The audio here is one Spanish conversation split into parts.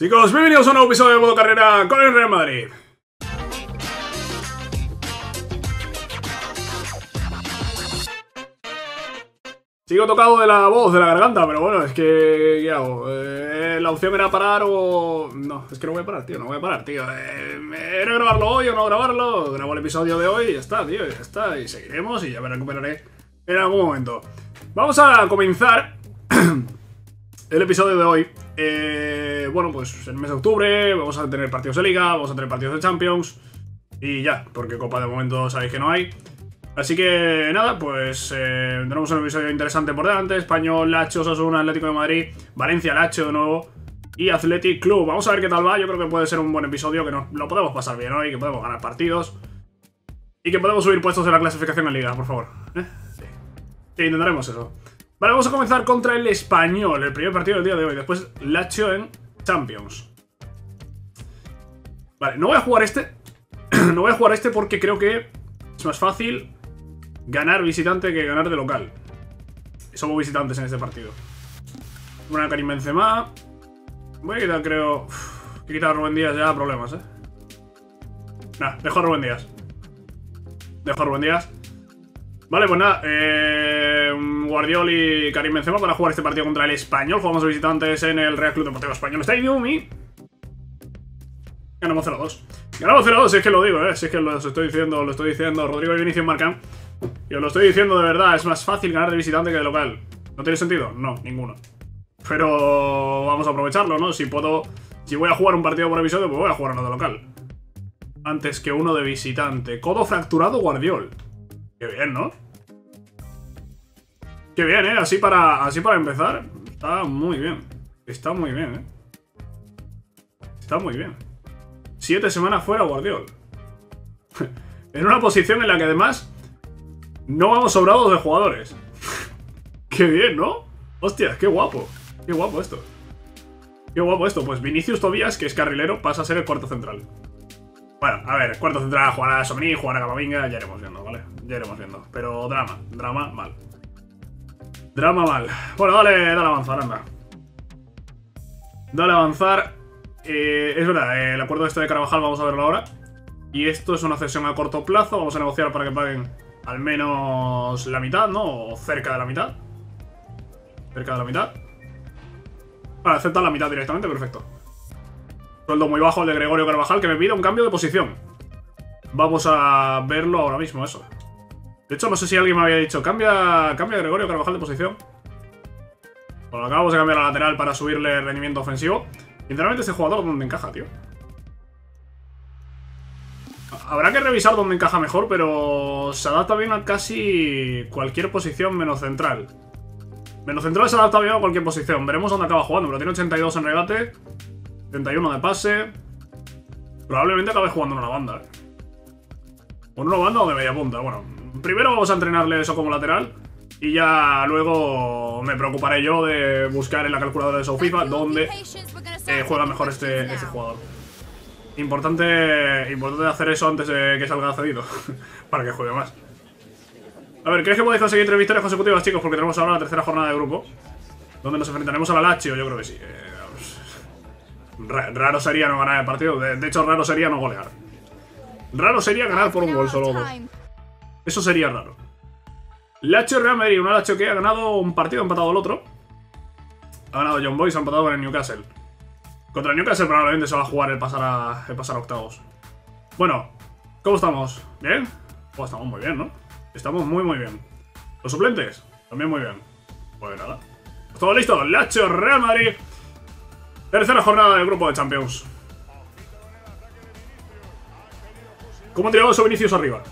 Chicos, bienvenidos a un nuevo episodio de Modo Carrera con el Real Madrid. Sigo tocado de la voz, de la garganta, pero bueno, es que... ¿qué hago? La opción era parar o... No, es que no voy a parar, tío, no voy a parar, tío. ¿Era grabarlo hoy o no grabarlo? Grabo el episodio de hoy y ya está, tío, ya está. Y seguiremos y ya me recuperaré en algún momento. Vamos a comenzar el episodio de hoy. Bueno, pues en el mes de octubre vamos a tener partidos de Liga, vamos a tener partidos de Champions y ya, porque Copa de momento sabéis que no hay. Así que nada, pues tenemos un episodio interesante por delante. Español, Lazio, Osasuna, Atlético de Madrid, Valencia, Lazio de nuevo y Athletic Club. Vamos a ver qué tal va. Yo creo que puede ser un buen episodio, que nos lo podemos pasar bien hoy, que podemos ganar partidos y que podemos subir puestos en la clasificación en Liga, por favor. Sí, intentaremos eso. Vale, vamos a comenzar contra el Español, el primer partido del día de hoy. Después Lazio en Champions. Vale, no voy a jugar este. No voy a jugar este porque creo que es más fácil ganar visitante que ganar de local. Somos visitantes en este partido. Una Karim Benzema. Voy a quitar, creo... que quitar a Rubén Díaz ya, problemas, Nah, dejo a Rubén Díaz. Dejo a Rubén Díaz. Vale, pues nada, Guardiola y Karim Benzema para jugar este partido contra el Español. Jugamos a visitantes en el Real Club Deportivo Español Stadium y... ganamos 0-2. Ganamos 0-2, si es que lo digo, si es que lo estoy diciendo, Rodrigo y Vinicius marcan. Y os lo estoy diciendo de verdad, es más fácil ganar de visitante que de local. ¿No tiene sentido? No, ninguno. Pero vamos a aprovecharlo, ¿no? Si puedo... si voy a jugar un partido por episodio, pues voy a jugar uno de local. Antes que uno de visitante. Codo fracturado Guardiola. Qué bien, ¿no? Qué bien, así para empezar. Está muy bien. Está muy bien, Está muy bien. 7 semanas fuera Guardiola. En una posición en la que además no vamos sobrados de jugadores. Qué bien, ¿no? Hostia, qué guapo. Qué guapo esto. Qué guapo esto. Pues Vinicius Tobías, que es carrilero, pasa a ser el cuarto central. Bueno, a ver, cuarto central, jugará a Somni, jugará a Camavinga, ya iremos viendo, ¿vale? Ya iremos viendo. Pero drama mal. Drama mal. Bueno, dale a avanzar, anda. Dale a avanzar. Es verdad, el acuerdo este de Carvajal vamos a verlo ahora. Y esto es una cesión a corto plazo. Vamos a negociar para que paguen al menos la mitad, ¿no? O cerca de la mitad. Cerca de la mitad. Vale, aceptar la mitad directamente, perfecto. Sueldo muy bajo el de Gregorio Carvajal, que me pide un cambio de posición. Vamos a verlo ahora mismo, eso. De hecho, no sé si alguien me había dicho, cambia Gregorio Carvajal de posición. Bueno, acabamos de cambiar la lateral para subirle el rendimiento ofensivo. Sinceramente, este jugador, ¿dónde encaja, tío? Habrá que revisar dónde encaja mejor, pero se adapta bien a casi cualquier posición menos central. Menos central se adapta bien a cualquier posición. Veremos dónde acaba jugando, pero tiene 82 en regate, 71 de pase. Probablemente acabe jugando en una banda, O en una banda o de media punta. Bueno, primero vamos a entrenarle eso como lateral y ya luego me preocuparé yo de buscar en la calculadora de SoFIFA dónde juega mejor este jugador. Importante hacer eso antes de que salga cedido. Para que juegue más. A ver, ¿crees que podéis conseguir 3 victorias consecutivas, chicos? Porque tenemos ahora la tercera jornada de grupo, donde nos enfrentaremos a la Lazio. Yo creo que sí. Raro sería no ganar el partido. De hecho, raro sería no golear. Raro sería ganar por un gol solo. Eso sería raro. Lazio Real Madrid. Una Lazio que ha ganado un partido, ha empatado el otro. Ha ganado John Boyce, ha empatado con el Newcastle. Contra el Newcastle probablemente se va a jugar el pasar a octavos. Bueno, ¿cómo estamos? ¿Bien? Pues estamos muy bien, ¿no? Estamos muy bien. ¿Los suplentes? También muy bien. Pues nada. Pues todo listo. Lazio Real Madrid. Tercera jornada del grupo de Champions. ¿Cómo ha tirado eso Vinicius arriba?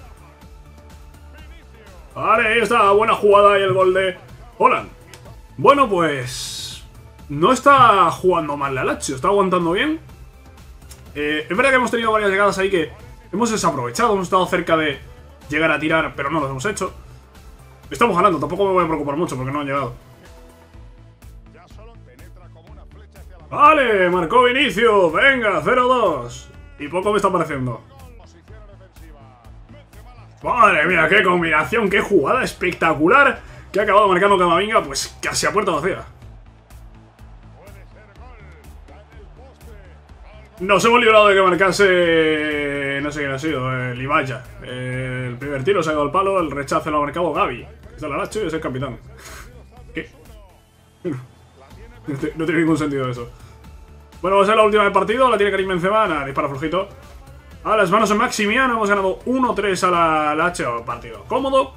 Vale, ahí está. Buena jugada y el gol de Haaland. Bueno, pues... no está jugando mal la Lazio, está aguantando bien. Es verdad que hemos tenido varias llegadas ahí que hemos desaprovechado, hemos estado cerca de llegar a tirar, pero no lo hemos hecho. Estamos ganando, tampoco me voy a preocupar mucho porque no han llegado. Vale, marcó Vinicius, venga, 0-2. Y poco me está pareciendo. Madre mía, qué combinación, qué jugada espectacular que ha acabado marcando Camavinga, pues casi a puerta vacía. Nos hemos librado de que marcase... No sé quién ha sido, Libaya. El primer tiro se ha ido al palo, el rechazo lo ha marcado Gaby. Está el Alacho y es el capitán. ¿Qué? No tiene ningún sentido eso. Bueno, va a ser la última del partido, la tiene Karim Benzema, nada, dispara flojito. A las manos en Maximiano, hemos ganado 1-3 a la H, partido cómodo.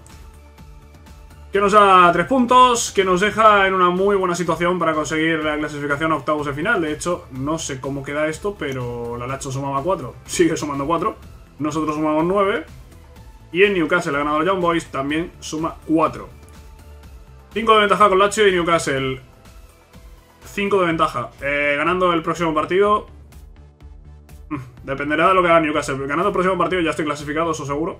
Que nos da 3 puntos, que nos deja en una muy buena situación para conseguir la clasificación a octavos de final. De hecho, no sé cómo queda esto, pero la Lacho sumaba 4, sigue sumando 4. Nosotros sumamos 9. Y en Newcastle, ha ganado el Young Boys, también suma 4. 5 de ventaja con Lacho y Newcastle 5 de ventaja. Ganando el próximo partido, dependerá de lo que haga Newcastle. Ganando el próximo partido ya estoy clasificado, eso seguro.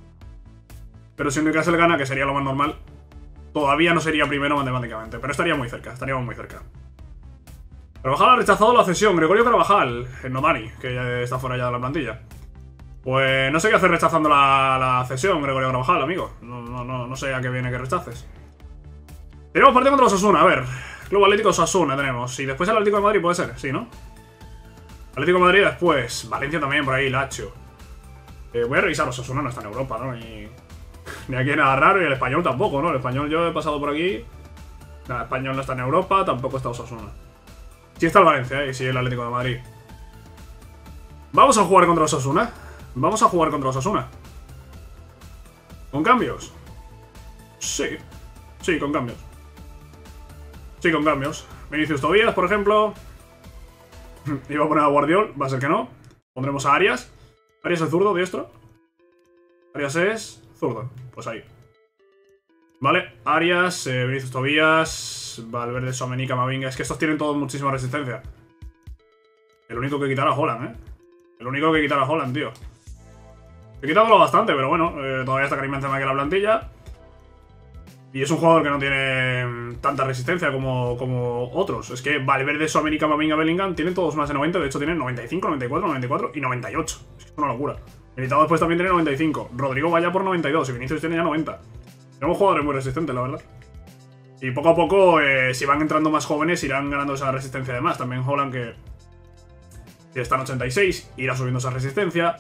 Pero si Newcastle gana, que sería lo más normal, todavía no sería primero matemáticamente, pero estaría muy cerca, estaríamos muy cerca. Carvajal ha rechazado la cesión. Gregorio Carvajal, el Nodani, que ya está fuera ya de la plantilla. Pues no sé qué hacer rechazando la cesión, Gregorio Carvajal, amigo. No sé a qué viene que rechaces. Tenemos partido contra los Osasuna, a ver. Club Atlético Osasuna tenemos. Y después el Atlético de Madrid puede ser, sí, ¿no? Atlético de Madrid después. Valencia también por ahí, Lazio. Voy a revisar, Osasuna no está en Europa, ¿no? Ni aquí nada raro, y el Español tampoco, ¿no? El Español yo he pasado por aquí. Nada, el Español no está en Europa, tampoco está Osasuna. Sí está el Valencia, y sí el Atlético de Madrid. Vamos a jugar contra Osasuna. Vamos a jugar contra Osasuna. ¿Con cambios? Sí. Sí, con cambios. Sí, con cambios. Vinicius Tobías, por ejemplo. Iba a poner a Guardiol, va a ser que no. Pondremos a Arias. Arias es zurdo, diestro. Arias es zurdo, pues ahí. Vale, Arias, Vinicius Tobías, Valverde, Tchouaméni, Camavinga. Es que estos tienen todos muchísima resistencia. El único que quitará a Haaland, El único que quitará a Haaland, tío. He quitado bastante, pero bueno, todavía está Karim Benzema aquí en la plantilla. Y es un jugador que no tiene tanta resistencia como otros. Es que Valverde, Tchouaméni, Camavinga, Bellingham tienen todos más de 90. De hecho tienen 95, 94, 94 y 98. Es que es una locura. Militao después también tiene 95. Rodrigo vaya por 92 y Vinicius tiene ya 90. Tenemos jugadores muy resistentes, la verdad. Y poco a poco, si van entrando más jóvenes, irán ganando esa resistencia además. También Haaland, que está en 86, irá subiendo esa resistencia.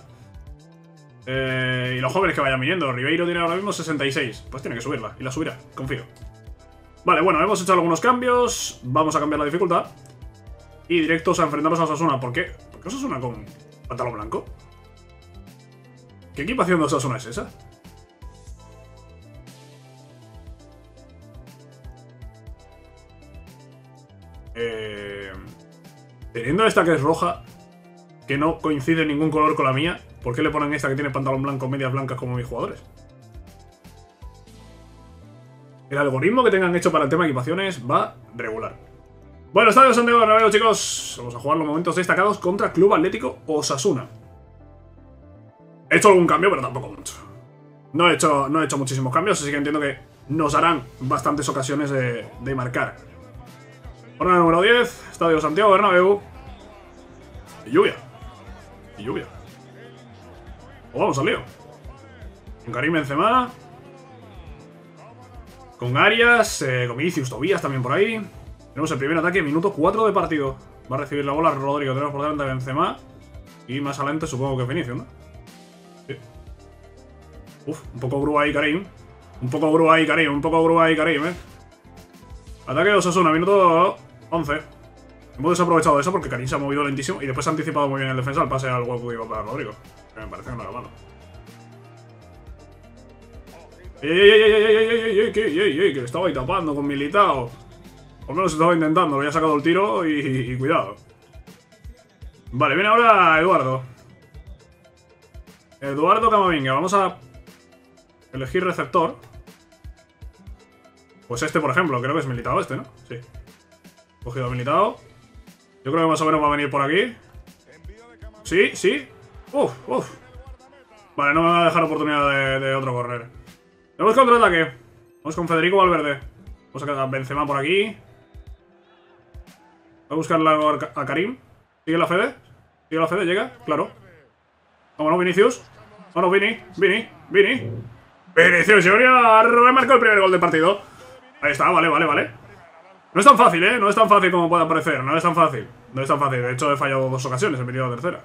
Y los jóvenes que vayan viniendo. Ribeiro tiene ahora mismo 66. Pues tiene que subirla, y la subirá, confío. Vale, bueno, hemos hecho algunos cambios. Vamos a cambiar la dificultad. Y directos a enfrentarnos a Osasuna. ¿Por qué? ¿Por qué Osasuna con pantalón blanco? ¿Qué equipación de Osasuna es esa? Teniendo esta que es roja, que no coincide en ningún color con la mía, ¿por qué le ponen esta que tiene pantalón blanco, medias blancas como mis jugadores? El algoritmo que tengan hecho para el tema de equipaciones va regular. Bueno, Estadio Santiago Bernabéu, chicos. Vamos a jugar los momentos destacados contra Club Atlético Osasuna. He hecho algún cambio, pero tampoco mucho. No he hecho muchísimos cambios, así que entiendo que nos harán bastantes ocasiones de marcar. Jornada número 10, Estadio Santiago Bernabéu. Y lluvia. Y lluvia. O vamos al lío. Con Karim Benzema. Con Arias. Con Vinicius Tobías también por ahí. Tenemos el primer ataque, minuto 4 de partido. Va a recibir la bola Rodrigo. Tenemos por delante a Benzema. Y más adelante supongo que Vinicius, ¿no? Sí. Uf, un poco grúa ahí Karim. Un poco grúa ahí Karim. Un poco grúa ahí Karim, Ataque de Osasuna, minuto 11. Hemos desaprovechado eso porque Karim se ha movido lentísimo y después se ha anticipado muy bien el defensa al pase al hueco que iba para Rodrigo. Que me parece que no era malo. ¡Ey! Que estaba ahí tapando con Militao. Por lo menos estaba intentando, le había sacado el tiro y cuidado. Vale, viene ahora Eduardo. Eduardo Camavinga, vamos a elegir receptor. Pues este, por ejemplo, creo que es Militao este, ¿no? Sí. Cogido a Militao. Yo creo que más o menos va a venir por aquí. Sí, sí. Uf. Vale, no me va a dejar oportunidad de otro correr. Tenemos contraataque. Vamos con Federico Valverde. Vamos a quedar Benzema por aquí. Voy a buscar a Karim. ¿Sigue la Fede? ¿Sigue la Fede? ¿Llega? Claro. Vámonos, Vinicius. Vámonos, Vini. Vinicius Junior remarcó el primer gol del partido. Ahí está, vale. No es tan fácil, No es tan fácil como pueda parecer. No es tan fácil. No es tan fácil. De hecho, he fallado 2 ocasiones. He metido la tercera.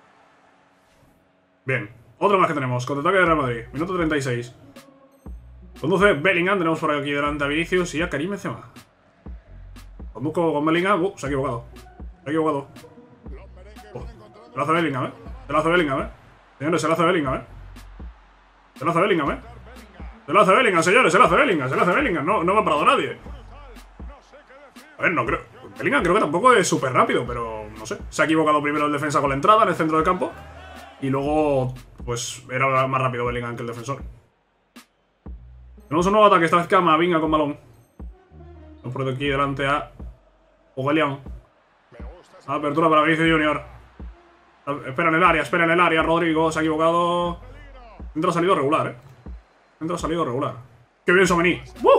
Bien. Otro más que tenemos. Contraataque de Real Madrid. Minuto 36. Conduce Bellingham. Tenemos por aquí delante a Vinicius y a Karim Benzema. Conduzco con Bellingham. Se ha equivocado. Se ha equivocado. Se lo hace Bellingham, Se lo hace Bellingham, Señores, se lo hace Bellingham, Se lo hace Bellingham, Se lo hace Bellingham, señores. Se lo hace Bellingham. Se lo hace Bellingham. No me ha parado nadie. A ver, no creo... Bellingham creo que tampoco es súper rápido, pero no sé. Se ha equivocado primero el defensa con la entrada en el centro del campo. Y luego, pues, era más rápido Bellingham que el defensor. Tenemos un nuevo ataque, esta vez Camavinga con balón. Nos pone aquí delante a Aubameyang. Apertura para Vinicius Junior. Espera en el área, Rodrigo. Se ha equivocado. Entra salido regular, Entra salido regular. ¡Qué bien Tchouaméni!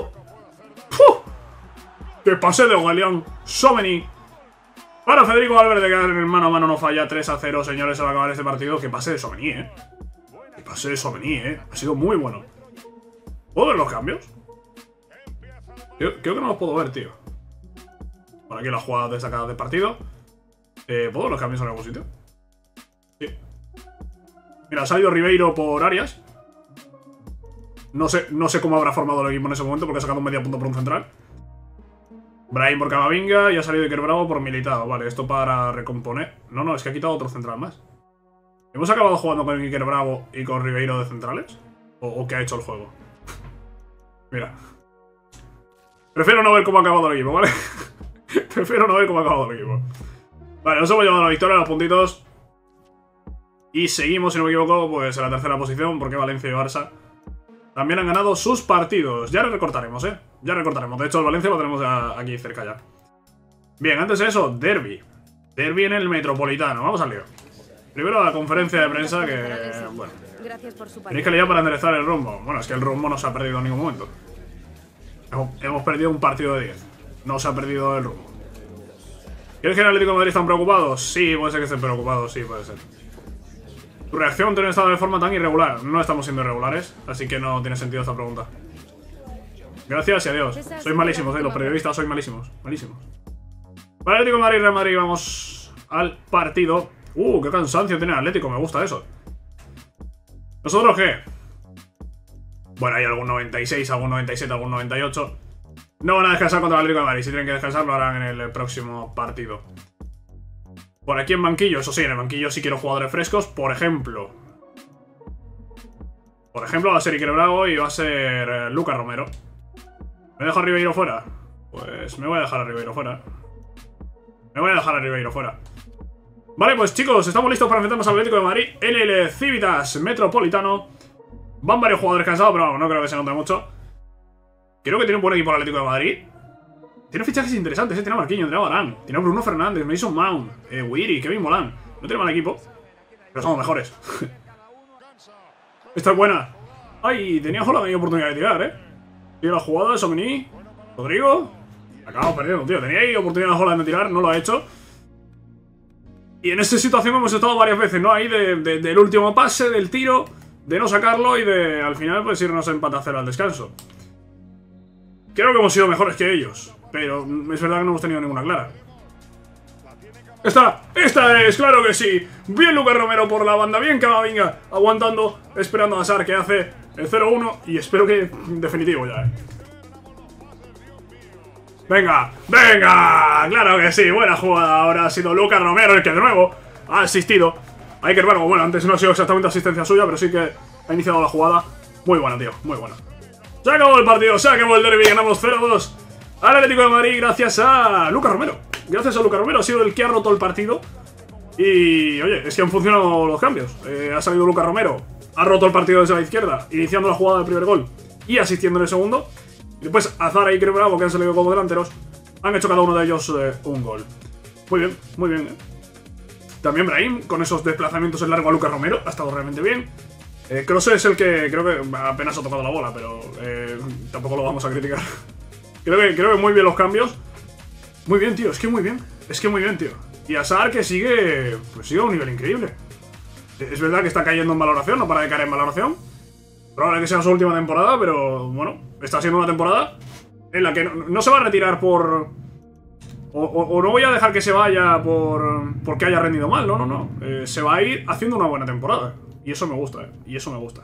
¡Qué pase de Aubameyang! Tchouaméni. Para Federico Valverde, que en el mano a mano no falla. 3-0, señores, se va a acabar este partido. ¡Qué pase de Tchouaméni, ¡Qué pase de Tchouaméni, Ha sido muy bueno. ¿Puedo ver los cambios? Creo que no los puedo ver, tío. Por aquí las jugadas destacadas del partido. ¿Puedo ver los cambios en algún sitio? Sí. Mira, ha salido Ribeiro por Arias. No sé cómo habrá formado el equipo en ese momento, porque ha sacado un media punto por un central. Brahim por Camavinga y ha salido Iker Bravo por Militao. Vale, esto para recomponer. No, es que ha quitado otro central más. ¿Hemos acabado jugando con Iker Bravo y con Ribeiro de centrales? ¿O qué ha hecho el juego? Mira. Prefiero no ver cómo ha acabado el equipo, ¿vale? Prefiero no ver cómo ha acabado el equipo. Vale, nos hemos llevado a la victoria, los puntitos. Y seguimos, si no me equivoco, pues en la tercera posición, porque Valencia y Barça también han ganado sus partidos. Ya recortaremos, Ya recortaremos. De hecho, el Valencia lo tenemos aquí cerca ya. Bien, antes de eso, derbi. Derbi en el Metropolitano. Vamos al lío. Primero la conferencia de prensa que... Bueno. Tenéis que liar para enderezar el rumbo. Bueno, es que el rumbo no se ha perdido en ningún momento. Hemos perdido un partido de 10. No se ha perdido el rumbo. ¿Quieres que el Atlético de Madrid están preocupados? Sí, puede ser que estén preocupados. Sí, puede ser. Tu reacción tiene un estado de forma tan irregular. No estamos siendo irregulares, así que no tiene sentido esta pregunta. Gracias y adiós. Sois malísimos, los periodistas sois malísimos. Malísimos. Vale, Atlético de Madrid, Real Madrid, vamos al partido. Qué cansancio tiene el Atlético, me gusta eso. ¿Nosotros qué? Bueno, hay algún 96, algún 97, algún 98. No van a descansar contra el Atlético de Madrid. Si tienen que descansar, lo harán en el próximo partido. Por aquí en banquillo, eso sí, en el banquillo sí quiero jugadores frescos. Por ejemplo, va a ser Iker Bravo y va a ser Lucas Romero. ¿Me dejo a Ribeiro fuera? Pues me voy a dejar a Ribeiro fuera. Vale, pues chicos, estamos listos para enfrentarnos al Atlético de Madrid en el Civitas Metropolitano. Van varios jugadores cansados, pero vamos, no creo que se note mucho. Creo que tiene un buen equipo el Atlético de Madrid. Tiene fichajes interesantes, tiene a Marquinhos, tiene a Varane, tiene a Bruno Fernández, Mason Mount, Wiri, Kevin Molán. No tiene mal equipo, pero somos mejores. Esta es buena. Ay, tenía Haaland ahí oportunidad de tirar, Tiene la jugada de Tchouaméni. Rodrigo. Acabamos perdiendo, tío. Tenía ahí oportunidad de Haaland de tirar, no lo ha hecho. Y en esta situación hemos estado varias veces, ¿no? Ahí del último pase, del tiro, de no sacarlo y de al final pues irnos a empate a 0 al descanso. Creo que hemos sido mejores que ellos, pero es verdad que no hemos tenido ninguna clara. ¡Esta es! ¡Claro que sí! Bien Lucas Romero por la banda, bien Camavinga, aguantando, esperando a Sar que hace el 0-1 y espero que definitivo ya, ¡Venga! ¡Claro que sí! Buena jugada. Ahora ha sido Lucas Romero el que de nuevo ha asistido a Iker Bravo. Bueno, antes no ha sido exactamente asistencia suya, pero sí que ha iniciado la jugada. Muy buena, tío. Muy buena. Se acabó el partido, se acabó el derbi. Ganamos 0-2 al Atlético de Madrid gracias a Lucas Romero. Ha sido el que ha roto el partido. Y, oye, es que han funcionado los cambios. Ha salido Lucas Romero, ha roto el partido desde la izquierda, iniciando la jugada del primer gol y asistiendo en el segundo. Y después Azar y Iker Bravo, que han salido como delanteros, han hecho cada uno de ellos un gol. Muy bien. También Brahim, con esos desplazamientos en largo a Lucas Romero, ha estado realmente bien. Kroos es el que creo que apenas ha tocado la bola, pero tampoco lo vamos a criticar. creo que muy bien los cambios. Muy bien, tío, es que muy bien, tío. Y Azar que sigue a un nivel increíble. Es verdad que está cayendo en valoración, no para de caer en valoración. Probable que sea su última temporada, pero bueno, está siendo una temporada en la que no se va a retirar por O no voy a dejar que se vaya porque haya rendido mal, no, no, no. Se va a ir haciendo una buena temporada. Y eso me gusta, y eso me gusta.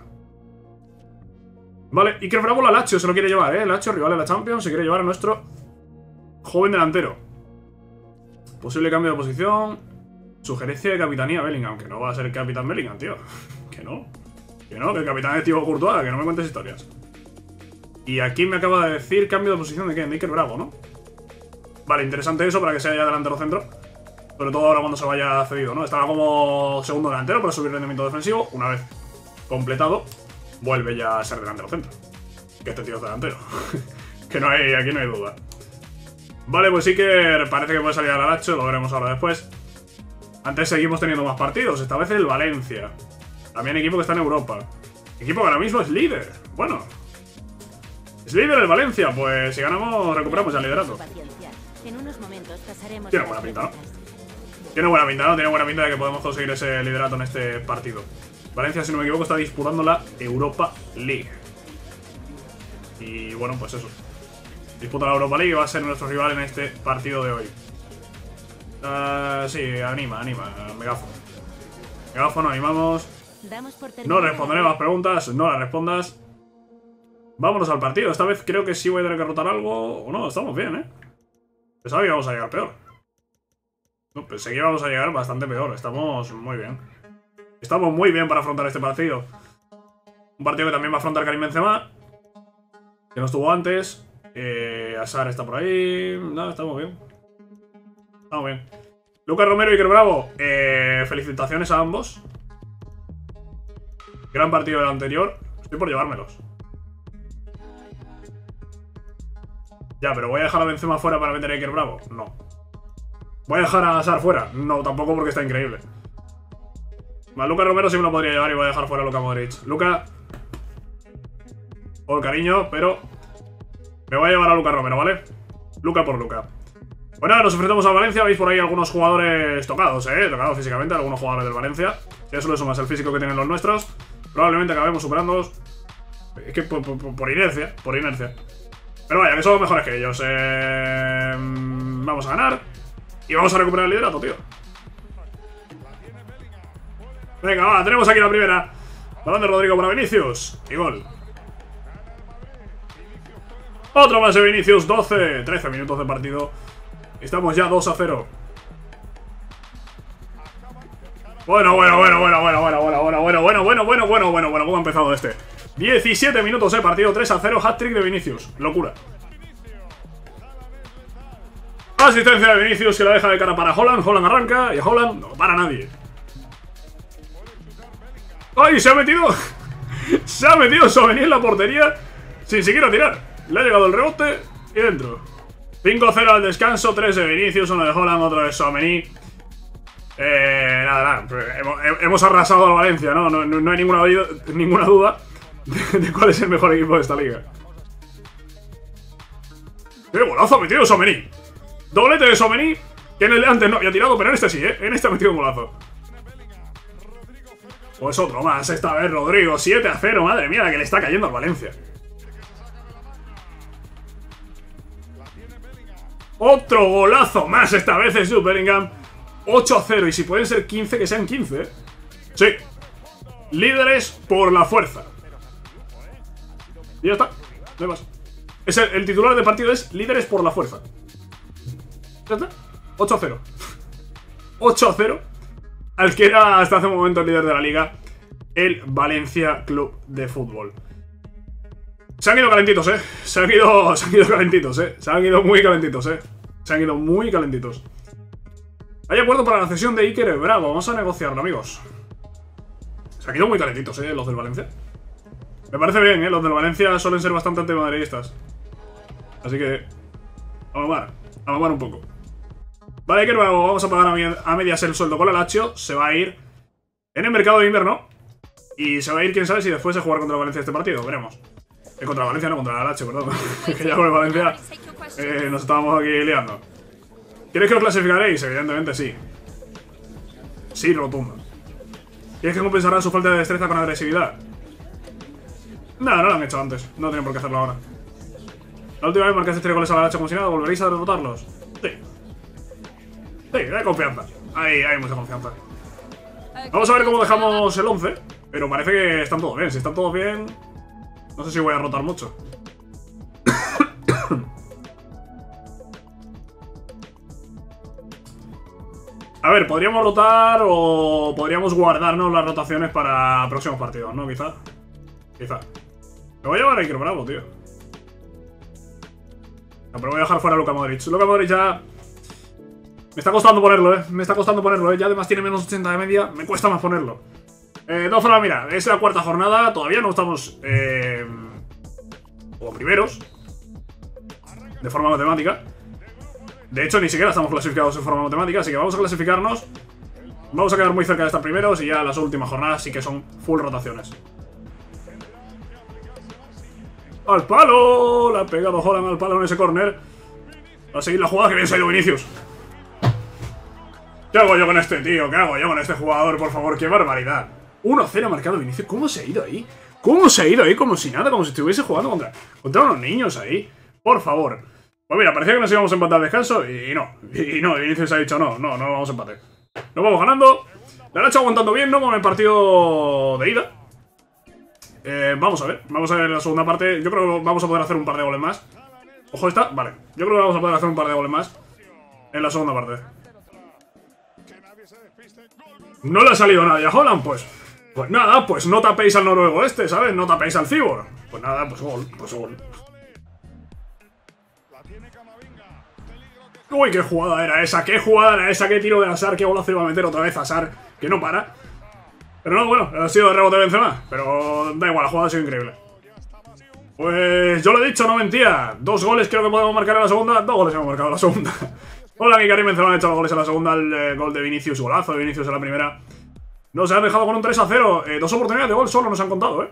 Vale, y que el Bravo la Lazio se lo quiere llevar, Lazio, rival de la Champions, se quiere llevar a nuestro joven delantero. Posible cambio de posición. Sugerencia de capitanía Bellingham. Que no va a ser el capitán Bellingham, tío. Que no. Que no, que el capitán es Thibaut Courtois, que no me cuentes historias. Y aquí me acaba de decir cambio de posición de qué, de Iker Bravo, ¿no? Vale, interesante eso para que sea ya delantero centro. Sobre todo ahora cuando se vaya cedido, ¿no? Estaba como segundo delantero para subir rendimiento defensivo. Una vez completado, vuelve ya a ser delantero centro. Que este tío es delantero. Que no hay, aquí no hay duda. Vale, pues sí que parece que puede salir a la Lazio, lo veremos ahora después. Antes seguimos teniendo más partidos, esta vez el Valencia. También equipo que está en Europa. Equipo que ahora mismo es líder. Bueno. Es líder el Valencia, pues si ganamos recuperamos ya el liderato. Tiene buena pinta, ¿no? Tiene buena pinta, ¿no? Tiene buena pinta de que podemos conseguir ese liderato en este partido. Valencia, si no me equivoco, está disputando la Europa League. Y bueno, pues eso. Disputa la Europa League y va a ser nuestro rival en este partido de hoy. Sí, anima, megáfono. Megáfono, animamos. No responderé más preguntas, no las respondas. Vámonos al partido. Esta vez creo que sí voy a tener que rotar algo. O no, estamos bien, Pensaba que íbamos a llegar peor. No, pensé que íbamos a llegar bastante peor. Estamos muy bien. Estamos muy bien para afrontar este partido. Un partido que también va a afrontar Karim Benzema, que no estuvo antes. Hazard está por ahí. No, estamos bien. Estamos bien. Lucas Romero y Iker Bravo. Felicitaciones a ambos. Gran partido del anterior. Estoy por llevármelos. Ya, pero ¿voy a dejar a Benzema fuera para meter a Iker Bravo? No. ¿Voy a dejar a Hazard fuera? No, tampoco porque está increíble. Más Lucas Romero sí me lo podría llevar y voy a dejar fuera a Luka Modric. Luka, por cariño, pero me voy a llevar a Lucas Romero, ¿vale? Luka por Luka. Bueno, nos enfrentamos a Valencia. Veis por ahí algunos jugadores tocados, tocados físicamente, algunos jugadores del Valencia. Si eso le sumas el físico que tienen los nuestros, probablemente acabemos superándolos. Es que por inercia, por inercia. Pero vaya, que somos mejores que ellos. Vamos a ganar y vamos a recuperar el liderato, tío. Venga, va, tenemos aquí la primera. Balón de Rodrigo para Vinicius. Y gol. Otro más de Vinicius, 13 minutos de partido. Estamos ya 2-0. Bueno, ¿cómo ha empezado este? 17 minutos de partido, 3-0, hat-trick de Vinicius. Locura. Asistencia de Vinicius que la deja de cara para Haaland. Haaland arranca y a Haaland no para nadie. ¡Ay! Se ha metido. Se ha metido Tchouaméni en la portería sin siquiera tirar. Le ha llegado el rebote y dentro. 5-0 al descanso, 3 de Vinicius, 1 de Haaland, otro de Tchouaméni. Nada. Hemos arrasado al Valencia, ¿no? No hay ninguna duda de cuál es el mejor equipo de esta liga. ¡Qué golazo ha metido Tchouaméni! Doblete de Tchouaméni, que en el de antes no había tirado, pero en este sí, En este ha metido un golazo. Pues otro más, esta vez Rodrigo, 7-0, madre mía, la que le está cayendo al Valencia. Otro golazo más, esta vez es Jude Bellingham. 8-0, y si pueden ser 15, que sean 15, Sí. Líderes por la fuerza. Y ya está, no hay más. El titular del partido es líderes por la fuerza. Ya está, 8-0. 8-0 al que era hasta hace un momento el líder de la liga, el Valencia Club de Fútbol. Se han ido calentitos, Se han ido calentitos, Se han ido muy calentitos, Se han ido muy calentitos. Hay acuerdo para la cesión de Iker Bravo. Vamos a negociarlo, amigos. Se han ido muy calentitos, los del Valencia. Me parece bien, los del Valencia suelen ser bastante antimadridistas. Así que a mamar un poco. Vale, Iker Bravo, vamos a pagar a medias el sueldo con la Lazio. Se va a ir en el mercado de invierno. Y se va a ir, quién sabe, si después de jugar contra el Valencia este partido. Veremos. Contra Valencia, no, contra la Lazio, perdón. Que ya con el Valencia nos estábamos aquí liando. ¿Quieres que os clasificaréis? Evidentemente sí. Sí, rotundo. ¿Quieres que compensarán su falta de destreza con agresividad? No lo han hecho antes. No tienen por qué hacerlo ahora. La última vez marcaste 3 goles a la Lazio como si nada. ¿Volveréis a derrotarlos? Sí. Sí, hay confianza. Hay mucha confianza. Vamos a ver cómo dejamos el 11. Pero parece que están todos bien. Si están todos bien, no sé si voy a rotar mucho. A ver, podríamos rotar o podríamos guardarnos las rotaciones para próximos partidos, ¿no? Quizá. Me voy a llevar a Iker Bravo, tío. No, pero voy a dejar fuera a Luka Modric. Luka Modric ya... Me está costando ponerlo, Me está costando ponerlo, Ya además tiene menos 80 de media. Me cuesta más ponerlo. De todas formas, mira, es la cuarta jornada. Todavía no estamos... como primeros. De forma matemática. De hecho, ni siquiera estamos clasificados en forma matemática. Así que vamos a clasificarnos. Vamos a quedar muy cerca de estar primeros. Y ya las últimas jornadas sí que son full rotaciones. ¡Al palo! Le ha pegado Haaland al palo en ese córner. Va a seguir la jugada, que bien se ha ido Vinicius. ¿Qué hago yo con este tío? ¿Qué hago yo con este jugador? Por favor, qué barbaridad. 1-0 ha marcado Vinicius. ¿Cómo se ha ido ahí? ¿Cómo se ha ido ahí? Como si nada, como si estuviese jugando contra unos niños ahí. Por favor. Pues mira, parecía que nos íbamos a empatar al descanso y no. Y Vinicius ha dicho no vamos a empatar. Nos vamos ganando. La han hecho aguantando bien, ¿no? Con el partido de ida. Vamos a ver la segunda parte. Yo creo que vamos a poder hacer un par de goles más. Ojo esta, vale. Yo creo que vamos a poder hacer un par de goles más en la segunda parte. No le ha salido nada a Haaland, pues nada, pues no tapéis al noruego este, ¿sabes? No tapéis al Cibor. Pues nada, pues gol. Uy, qué jugada era esa, qué tiro de Hazard, qué golazo iba a meter otra vez Hazard, que no para. Pero no, bueno, ha sido de rebote de Benzema. Pero da igual, la jugada ha sido increíble. Pues yo lo he dicho, no mentía. 2 goles creo que podemos marcar en la segunda. 2 goles hemos marcado en la segunda. Hola, y Karim Benzema han hecho los goles en la segunda. El gol de Vinicius, golazo de Vinicius en la primera. Nos han dejado con un 3-0. 2 oportunidades de gol solo nos han contado,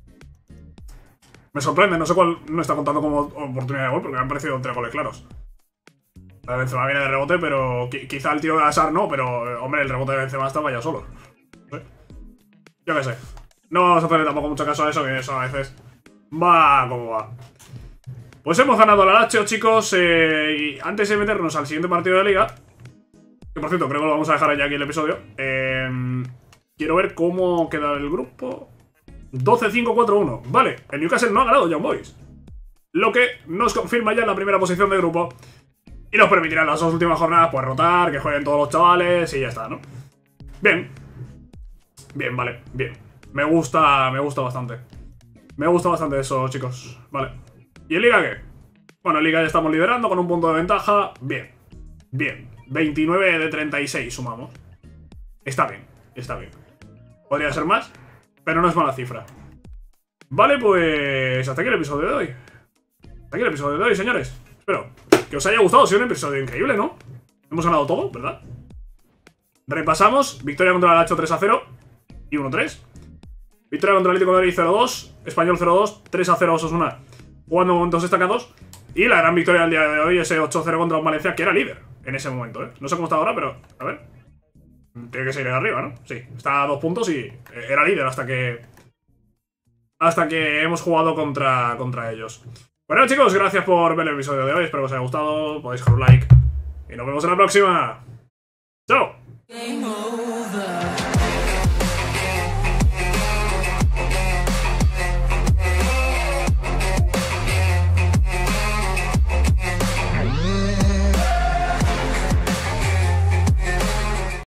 Me sorprende, no sé cuál no está contando como oportunidad de gol, porque me han parecido 3 goles claros. La de Benzema viene de rebote, pero quizá el tiro de Hazard no, pero hombre, el rebote de Benzema estaba ya solo. Yo qué sé. No vamos a hacerle tampoco mucho caso a eso, que eso a veces va como va. Pues hemos ganado la Lazio, chicos. Y antes de meternos al siguiente partido de liga, que por cierto, creo que lo vamos a dejar ya aquí el episodio, quiero ver cómo queda el grupo. 12-5-4-1. Vale, el Newcastle no ha ganado Young Boys, lo que nos confirma ya en la primera posición de grupo y nos permitirá en las 2 últimas jornadas pues rotar, que jueguen todos los chavales y ya está, ¿no? Bien. Bien, vale, bien. Me gusta bastante. Me gusta bastante eso, chicos. Vale. ¿Y en Liga qué? Bueno, en Liga ya estamos liderando con un punto de ventaja. Bien. Bien. 29 de 36 sumamos. Está bien. Podría ser más, pero no es mala cifra. Vale, pues hasta aquí el episodio de hoy. Señores. Espero que os haya gustado. Ha sido un episodio increíble, ¿no? Hemos ganado todo, ¿verdad? Repasamos. Victoria contra el Lazio 3-0 y 1-3. Victoria contra el Atlético de Madrid 0-2. Español 0-2. 3-0 Osasuna, jugando momentos destacados. Y la gran victoria del día de hoy, ese 8-0 contra el Valencia, que era líder en ese momento, No sé cómo está ahora, pero a ver. Tiene que seguir de arriba, ¿no? Sí, está a 2 puntos y era líder hasta que hemos jugado contra ellos. Bueno, chicos, gracias por ver el episodio de hoy. Espero que os haya gustado. Podéis dejar un like y nos vemos en la próxima. ¡Chao!